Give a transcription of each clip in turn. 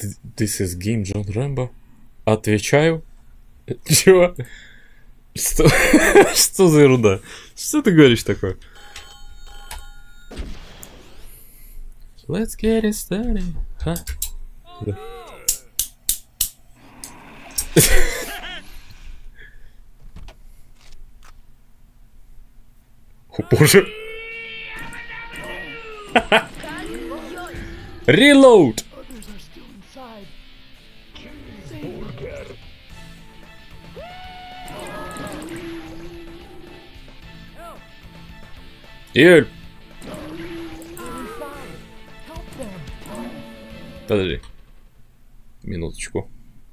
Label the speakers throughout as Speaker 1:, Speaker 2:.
Speaker 1: This is game John Rambo. Отвечаю. Чего? Что? Что за ерунда? Что ты говоришь такое? Let's get it started. Ха? Да. О боже. Reload. Юль. Подожди. Минуточку.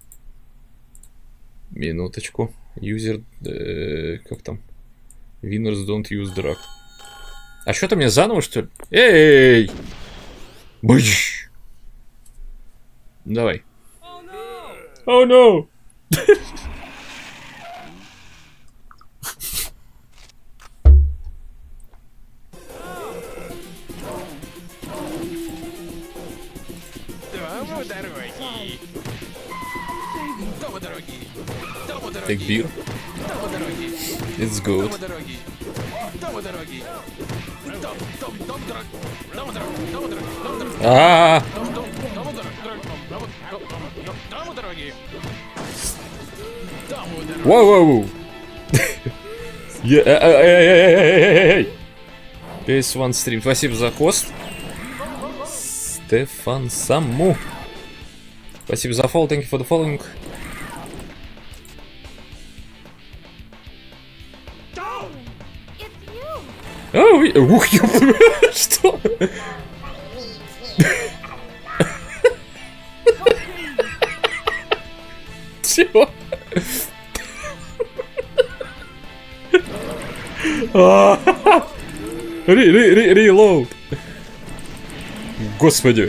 Speaker 1: Минуточку. Юзер... как там? Winners don't use drug. А что-то мне заново, что ли? Эй! Быщ! Давай. Oh no! Take beer. It's good. Воу-воу-воу. PS1 стрим. Спасибо за хост. Стефан Саму. Спасибо за follow. Thank you for the following. Ух, что? Чего? Reload. Господи.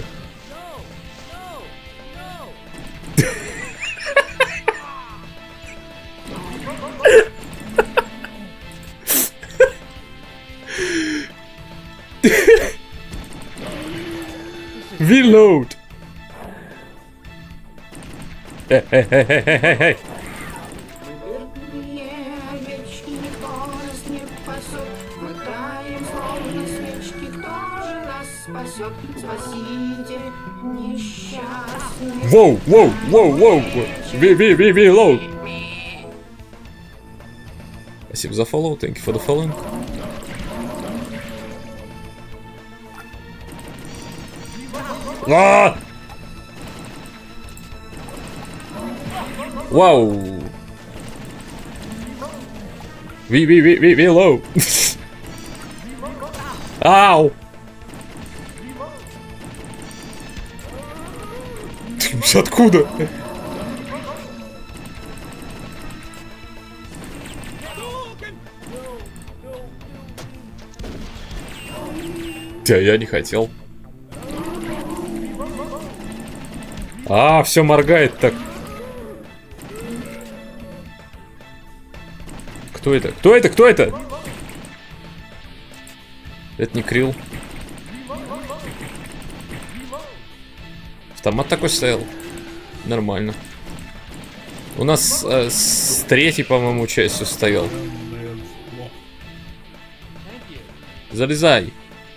Speaker 1: Reload. Эй. Воу. Reload. Спасибо за follow. Thank you for the following. Вау. Reload. Ау. Откуда? Да, я не хотел. Все моргает так. Кто это? Кто это? Кто это? Это не Крилл. Автомат такой стоял. Нормально. У нас с третьей, по-моему, частью стоял. Залезай.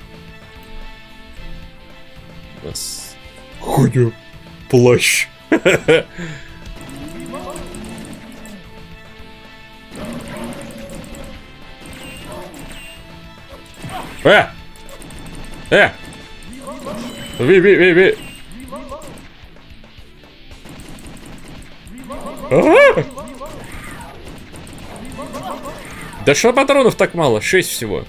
Speaker 1: У нас... Хуйня. Плащ. Ви. Да что патронов так мало? 6 всего.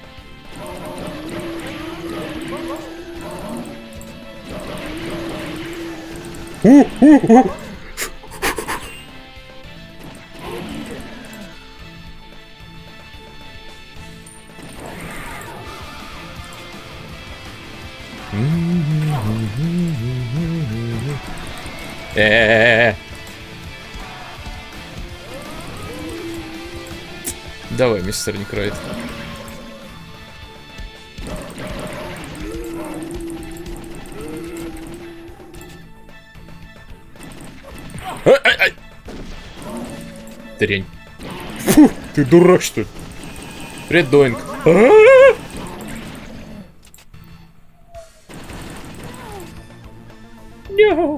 Speaker 1: Давай, мистер Некрайт. Ай! Дрянь. Фу, ты дурак, что ли? Привет, Доинг. No.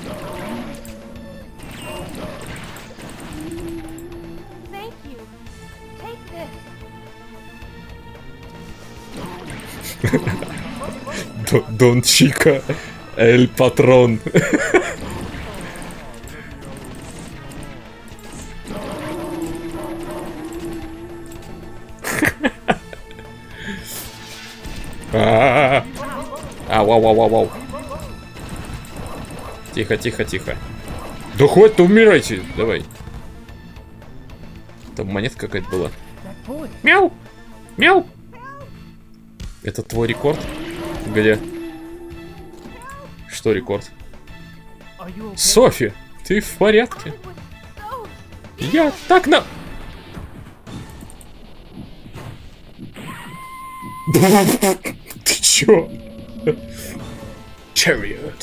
Speaker 2: Thank you. Take this.
Speaker 1: Дон Чика. Эль Патрон. Вау. Тихо. Да хоть-то умирайте. Давай. Там монетка какая-то была. Мяу. Это твой рекорд? Где? Что рекорд? Софи, ты в порядке? Я так на... Ты чё? Chariot.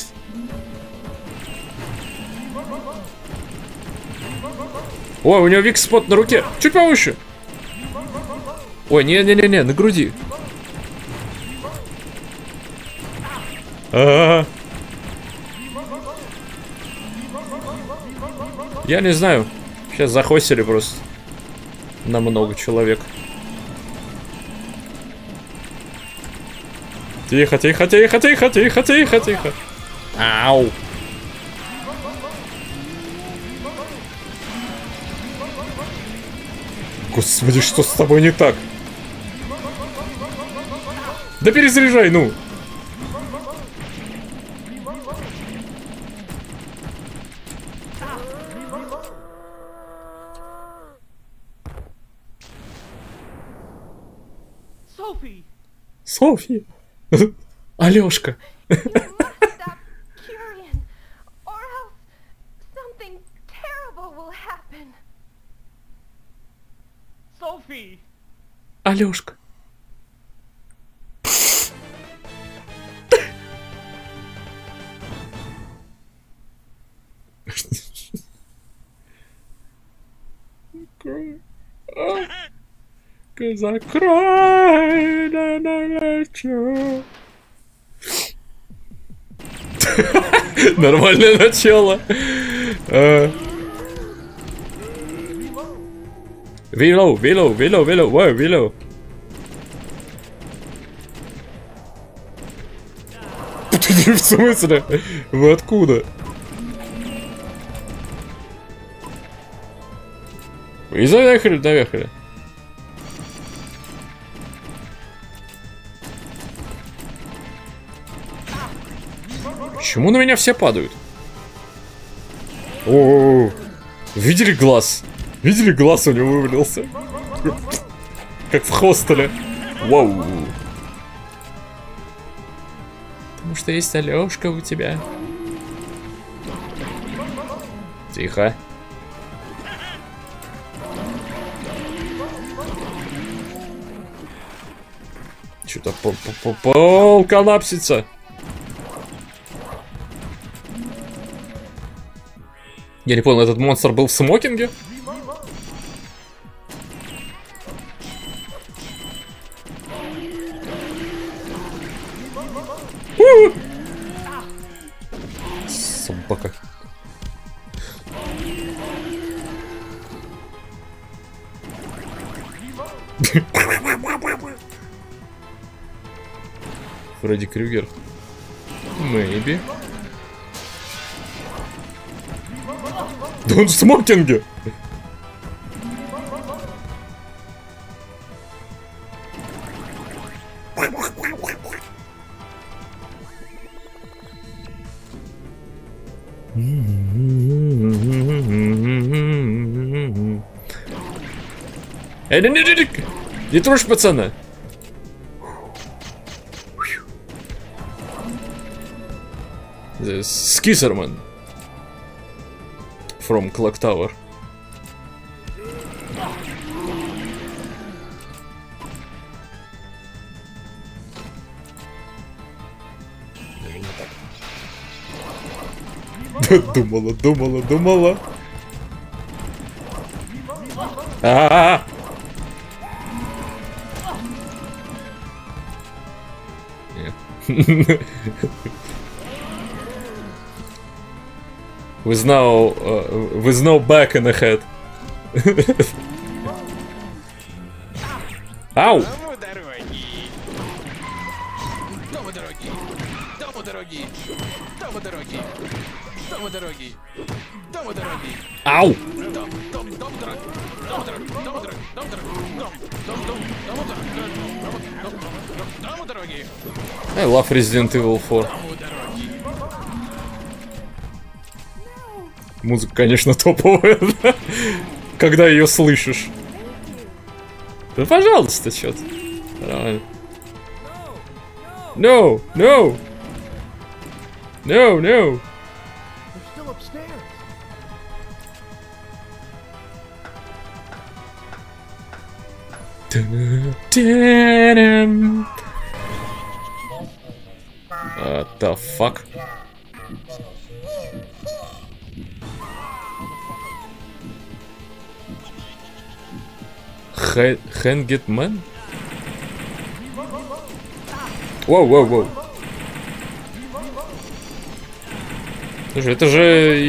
Speaker 1: Ой, у него викспот на руке. Чуть повыше. Ой, не, на груди. Я не знаю. Сейчас захвостили просто. На много человек. Тихо. Ау. Господи, что с тобой не так? Да перезаряжай, ну. Софи. Алёшка. Алёшка. Закрой на ночью. Нормальное начало. Вилоу. В смысле? Вы откуда? Вы наверхали. Почему на меня все падают? О, видели глаз? Видели глаз у него вывалился? Как в хостеле. Вау. Потому что есть Алёшка у тебя. Тихо. Что-то пол коллапсится. Я не понял, этот монстр был в смокинге? Собака. Фредди Крюгер. Maybe. Да он в смокинге! Эй, не трожь пацана! Скизерман. From Clock Tower. Думала, думала, думала. А-а-а! Нет. With no back in the head. Ау!
Speaker 3: Дому дороги! Дому дороги! Дому дороги! Дому дороги! Дому дороги!
Speaker 1: Ау!
Speaker 3: Дом дороги! Дому дороги! Дому дороги! Дому дороги! Дому дороги!
Speaker 1: I love Resident Evil 4.
Speaker 3: Дому дороги!
Speaker 1: Музыка, конечно, топовая, да? Когда ее слышишь. Да пожалуйста, чё-то. Нормально. No, no. No, no.
Speaker 4: They're still upstairs.
Speaker 1: What the fuck? Hanged Man? Воу, воу, воу. Слушай, это же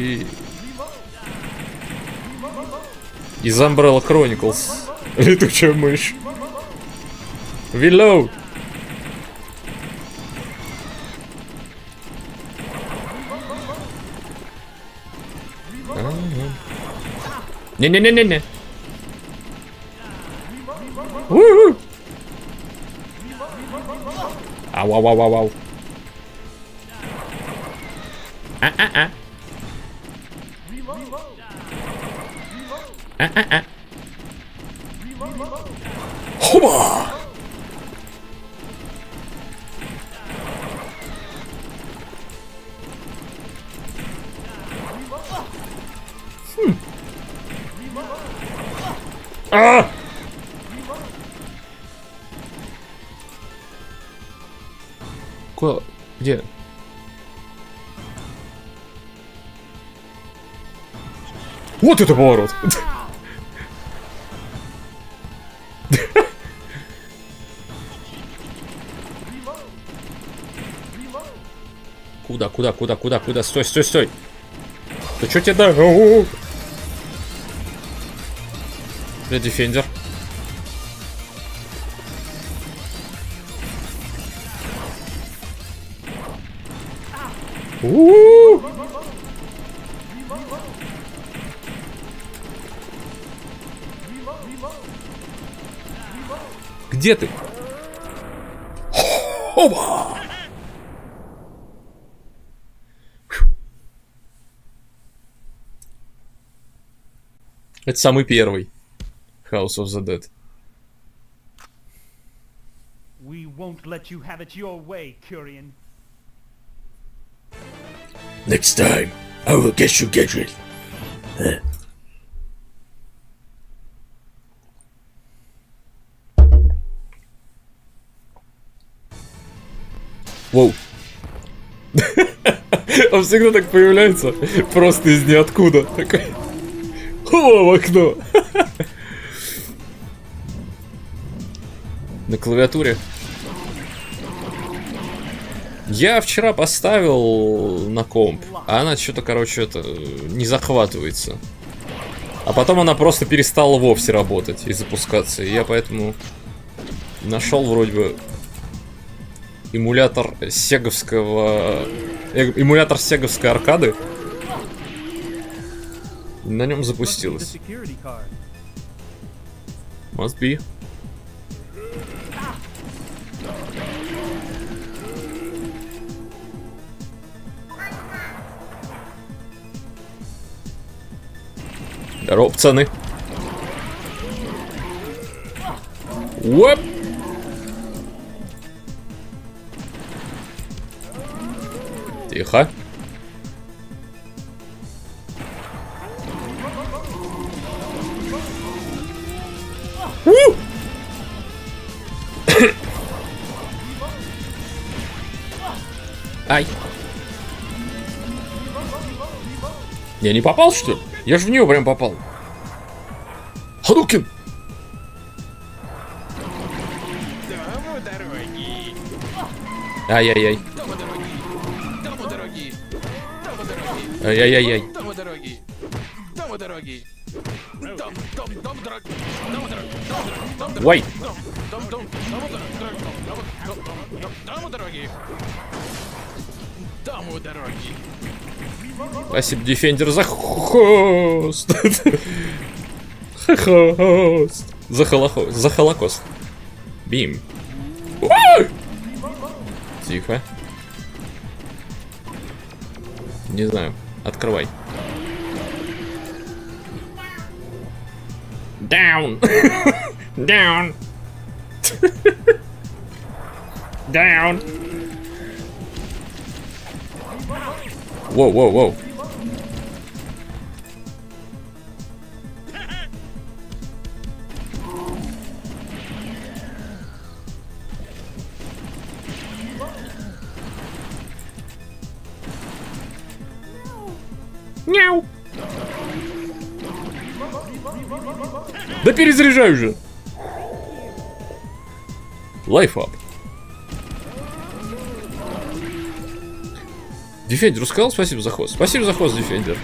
Speaker 1: из Umbrella Chronicles. Летучая мышь. Reload. Не-не-не-не-не. У-у-у. Ау-ау-ау-ау. А-а-а. А-а-а. Хоба! А! Куда? Где? Вот это поворот! Куда? Стой! Да чё тебе да? Бля, дефендер. Где ты? Оба! Это самый первый House of the Dead.
Speaker 4: We won't let you have it your way, Curian.
Speaker 5: Next time, I will get you, Gedrid.
Speaker 1: Воу. Он всегда так появляется, просто из ниоткуда. Такой. О, в окно. На клавиатуре. Я вчера поставил на комп, а она что-то, короче, не захватывается. А потом она просто перестала вовсе работать и запускаться. И я поэтому нашел вроде бы эмулятор сеговской аркады. И на нем запустилось. Must be. Здорово, пацаны. Уэп. Тихо. Ай. Я не попал, что ли? Я же в нее прям попал. Хадукин!
Speaker 3: Дому дороги.
Speaker 1: Ай-яй-яй.
Speaker 3: Дому дороги. Дому дороги. Дому дороги.
Speaker 1: Ай-яй-яй-яй.
Speaker 3: Дому дороги. Дому дороги. Дом дороги. Дому дороги. Дому дороги.
Speaker 1: Ой.
Speaker 3: Дому дороги. Дому дороги.
Speaker 1: Спасибо, Дефендер, за хост. Хост. За холокост. Бим. Ой! Тихо. Не знаю. Открывай. Down. Down. Down. Воу-воу-воу. Няу. Да перезаряжай уже. Лайфап. Дефендер сказал спасибо за хост. Спасибо за хост, Дефендер.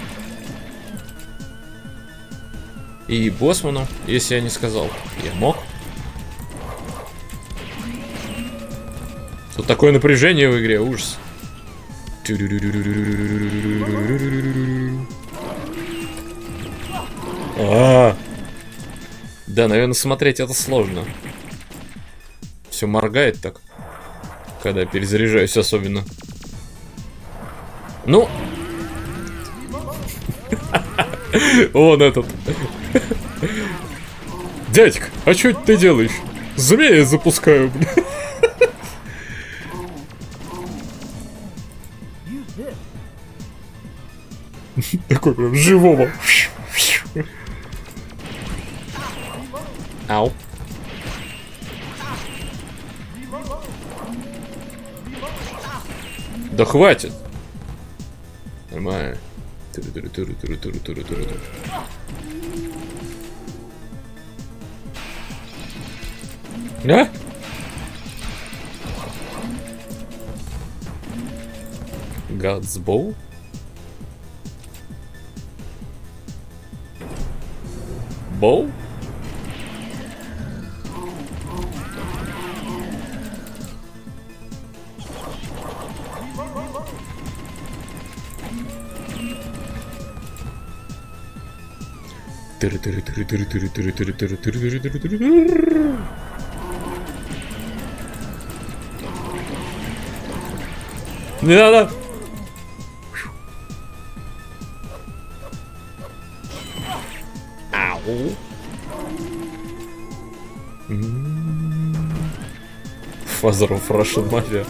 Speaker 1: И Боссману, если я не сказал. Я мог. Тут такое напряжение в игре, ужас. Да, наверное, смотреть это сложно. Все моргает так, когда я перезаряжаюсь особенно. Ну. Вон этот. Дядька, а что ты делаешь? Змея запускаю, блин. Такой прям живого. Ау. Да хватит. Нормально. А? God's bow? Bow? Не надо. Ау. Father of Russian Mafia.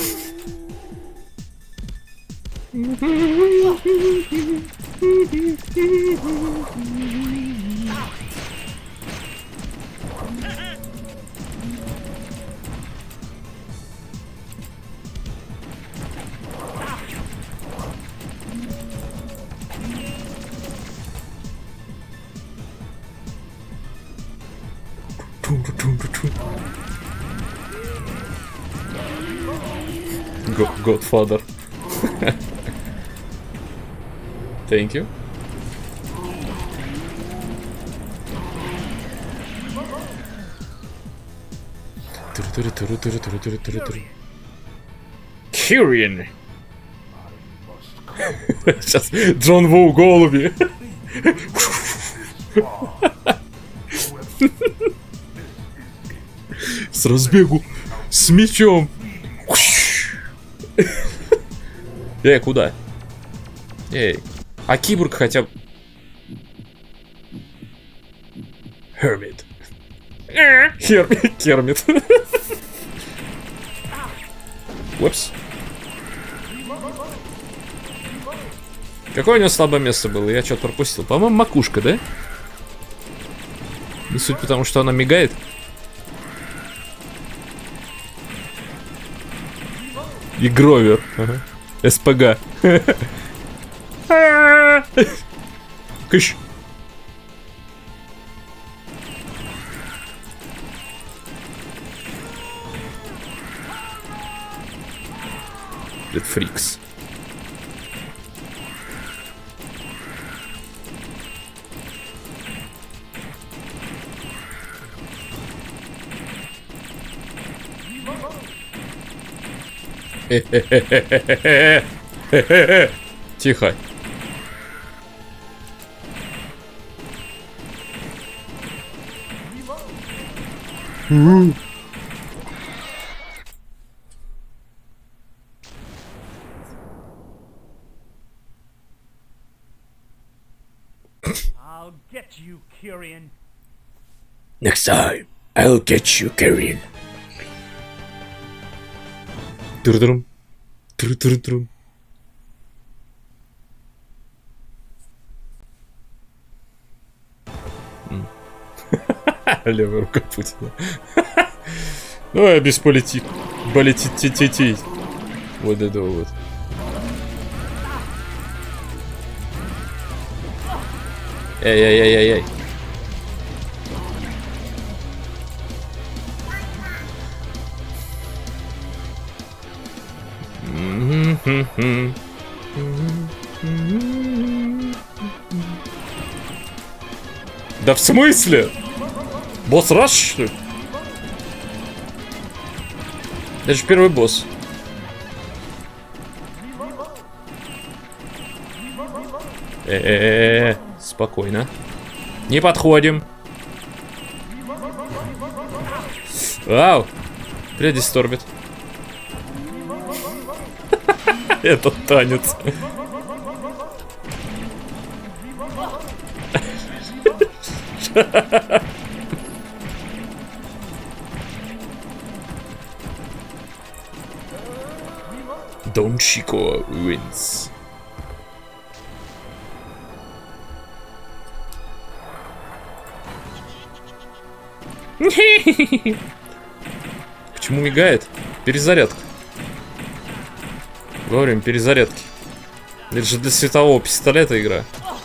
Speaker 1: Godfather. Thank you. Kyrian. Сейчас Джон Ву голуби. С разбегу. С мечом. Эй, куда? Эй. А киборг хотя бы... Хермит. Кермит. Упс. Какое у него слабое место было? Я что-то пропустил. По-моему, макушка, да? Не суть потому, что она мигает. И Гровер. Ага. СПГ. Кыш! Это фрикс. Тихо.
Speaker 4: I'll get you, Kyrian.
Speaker 5: Next time, I'll get you, Kyrian.
Speaker 1: Тру-трум. Тру-тру-трум. Левая рука Путина. Ну, я без политик. Политик. Вот это вот. Эй. Да в смысле? Босс раз, что ли? Это же первый босс. Спокойно. Не подходим. Вау. Предисторбит. Этот танец. Don Chico wins. Почему мигает? Перезарядка. Во время перезарядки. Это же для светового пистолета игра.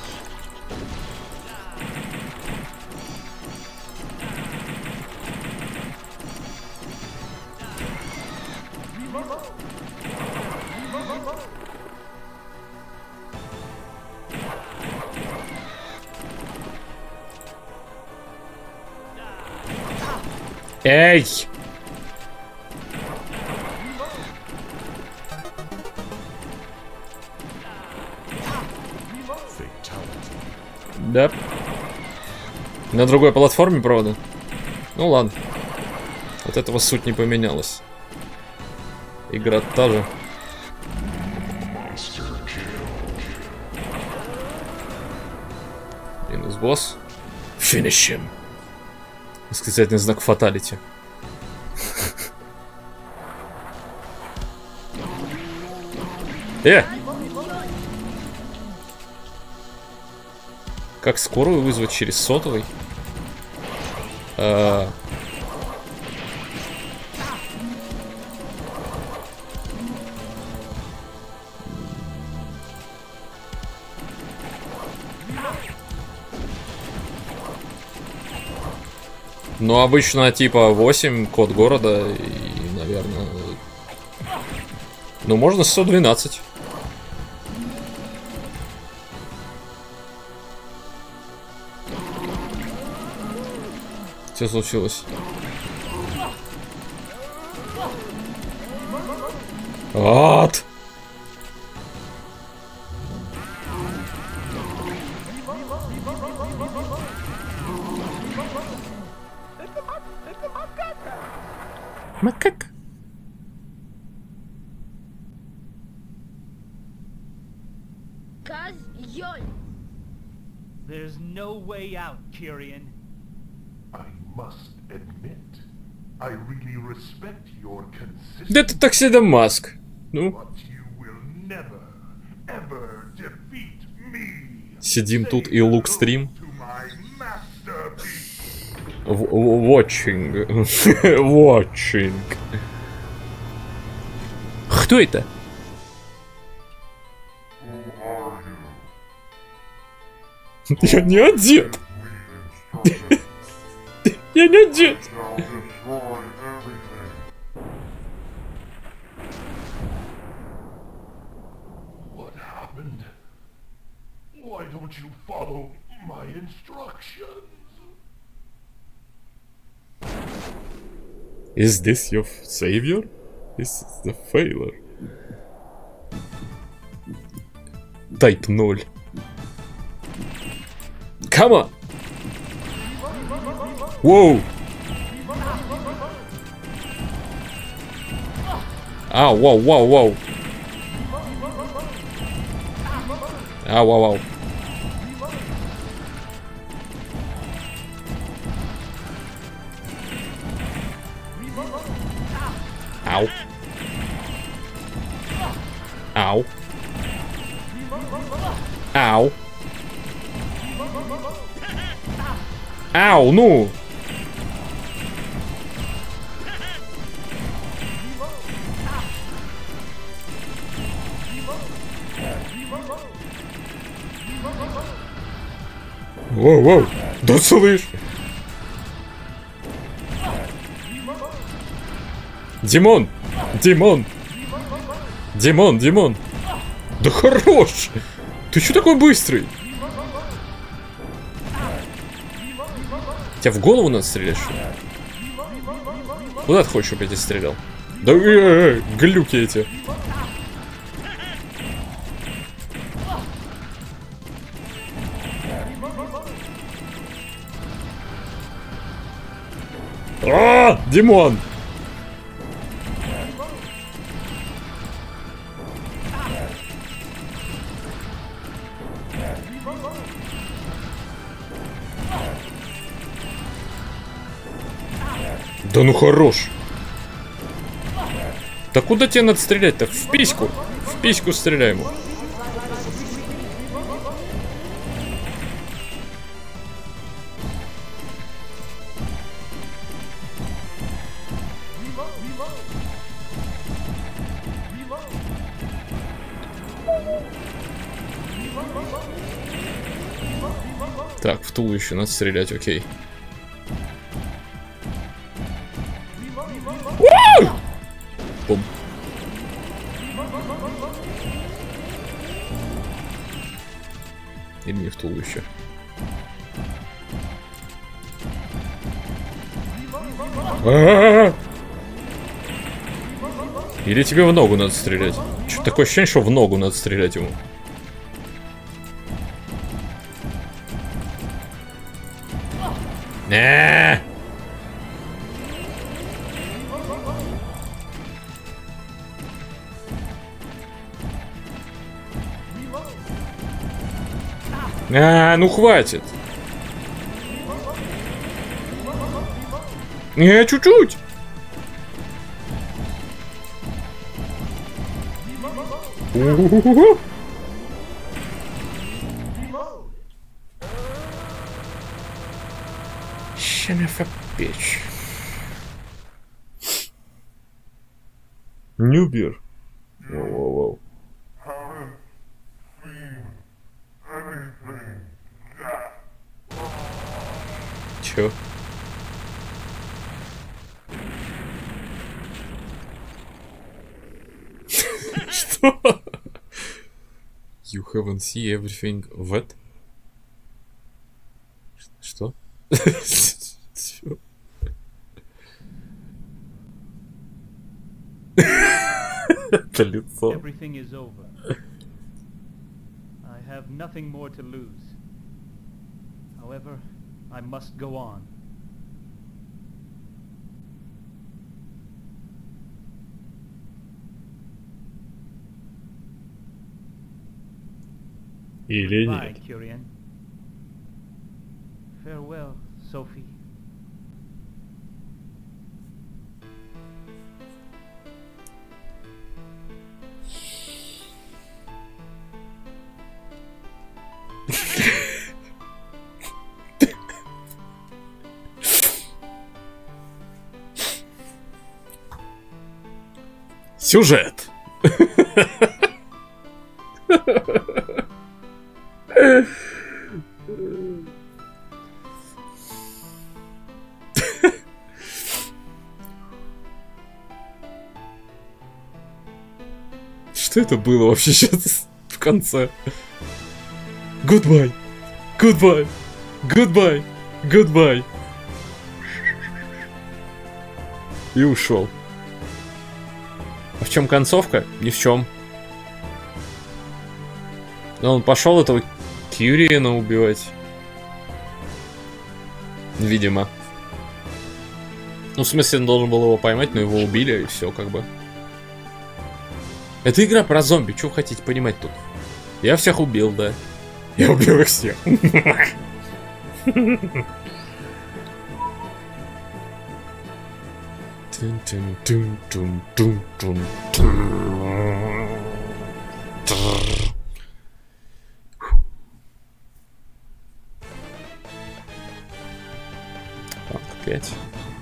Speaker 1: Эй! Да. На другой платформе, правда? Ну ладно. От этого суть не поменялась. Игра та же. Минус босс.
Speaker 5: Finish him.
Speaker 1: Восклицательный знак фаталити. Как скорую вызвать через сотовый? Ну, обычно типа 8, код города и, наверное... Ну, можно 112. Что случилось? Ад! Макак.
Speaker 4: There's no way out, Kyrian.
Speaker 6: I must admit, I really respect your consistency.
Speaker 1: Да это Tuxedo Mask. Ну.
Speaker 6: But you will never, ever defeat me.
Speaker 1: Сидим тут и лук стрим.
Speaker 6: To my masterpiece.
Speaker 1: Watching. Watching. Кто это? Я не одет. Я не одет.
Speaker 6: What happened? Why don't you follow my instructions?
Speaker 1: Is this your savior? This is the failure. Type 0. Come on! Whoa! Ау, вау, вау, вау. Ау, вау, вау. Ау. Ау. Ау. Ау, ну! Воу-воу! Да слышь! Димон! Димон! Димон, Димон! Да хорош! Ты чё такой быстрый? Тебя в голову надо стрелять, что ли? Куда ты хочешь, чтобы я тебя стрелял? Да глюки эти. А, Димон! Да ну хорош! Да куда тебе надо стрелять-то? В письку! В письку стреляй ему! Так, в туловище надо стрелять, окей. Бум. Или не в туловище. Или тебе в ногу надо стрелять. Чё, такое ощущение, что в ногу надо стрелять ему. Ну хватит. Чуть-чуть. Son of a bitch. New beer. Воу-воу-воу. Чё? Что? You haven't seen everything wet? Что? Это лицо.
Speaker 4: Everything is over. I have nothing more to lose. However, I must go on.
Speaker 1: Или
Speaker 4: Goodbye,
Speaker 1: нет.
Speaker 4: Curian. Farewell, Sophie.
Speaker 1: Сюжет. Что это было вообще сейчас в конце? Goodbye. Goodbye. Goodbye. Goodbye. И ушел. А в чем концовка? Ни в чем. Он пошел этого Кьюриена убивать. Видимо. Ну, в смысле, он должен был его поймать, но его убили, и все, как бы. Это игра про зомби, что вы хотите понимать тут? Я всех убил, да. Я убил их всех. Так, 5.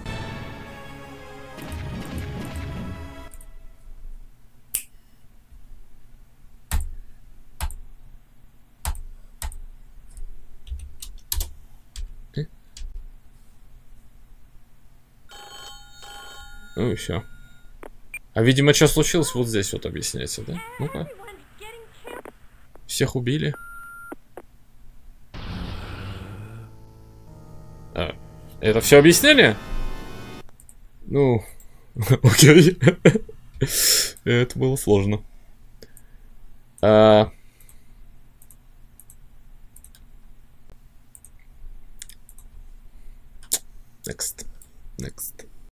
Speaker 1: Ну и все. А видимо, что случилось, вот здесь вот объясняется, да? Ну-ка. Всех убили. А, это все объясняли? Ну, окей. Это было сложно. Next.